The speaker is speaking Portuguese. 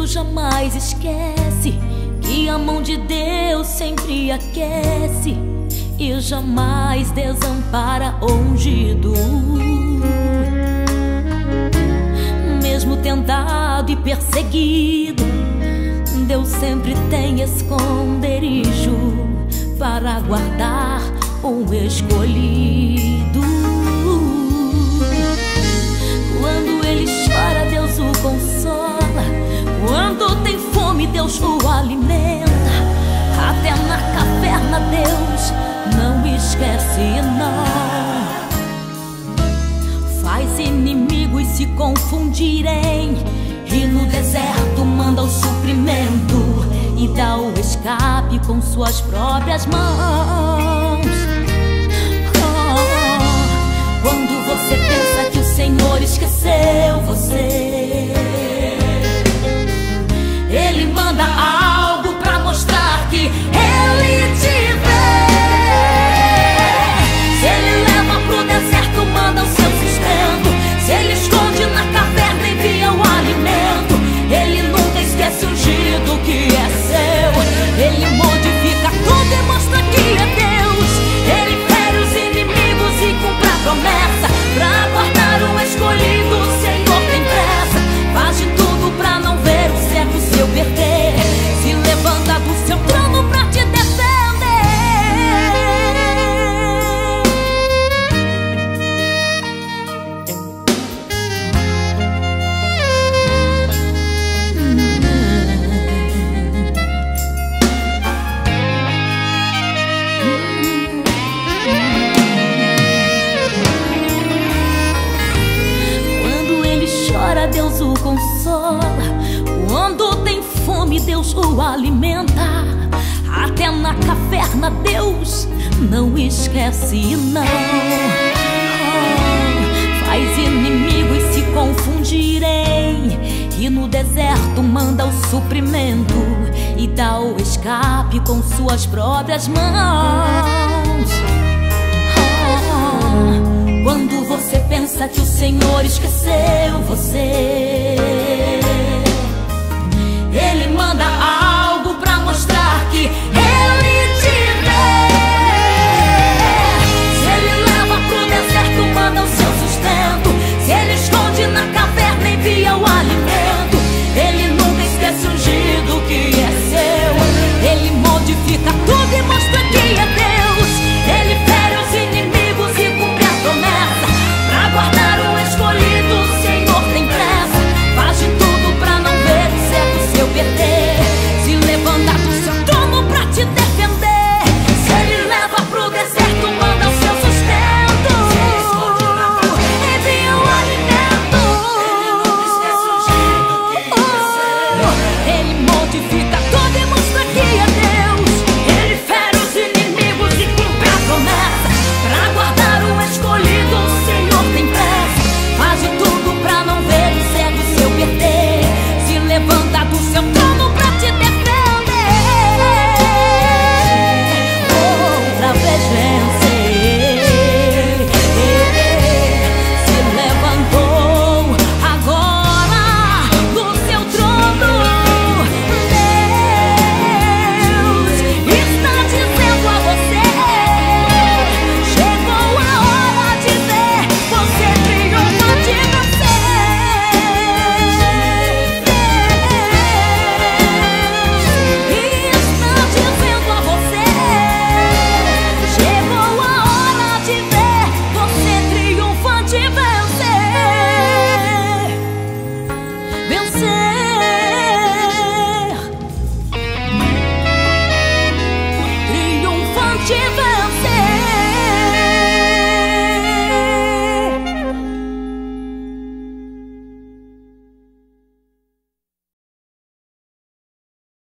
tu jamais esquece que a mão de Deus sempre aquece e jamais desampara o ungido. Mesmo tentado e perseguido, Deus sempre tem esconderijo para guardar o escolhido. Quando ele chora, Deus o consola. Quando tem fome, Deus o alimenta. Até na caverna Deus não esquece, não. Faz inimigos se confundirem e no deserto manda o suprimento e dá o escape com suas próprias mãos. Quando você pensa que o Senhor esqueceu você, Ele manda algo pra mostrar que Ele te vê. Se Ele leva pro deserto, manda o seu sustento. Se Ele esconde na caverna, envia o alimento. Ele nunca esquece o ungido que é seu. Ele modifica tudo e mostra que é Deus. Ele fere os inimigos e cumpre a promessa. Pra guardar o escolhido, o Senhor tem pressa. Faz de tudo pra não ver o certo seu perder. Se levanta do seu trono pra te defender. Deus o consola. Quando tem fome, Deus o alimenta. Até na caverna Deus não esquece, não. Faz inimigos se confundirem e no deserto manda o suprimento e dá o escape com suas próprias mãos. Quando você pensa que o Senhor esqueceu você, Ele manda algo pra mostrar que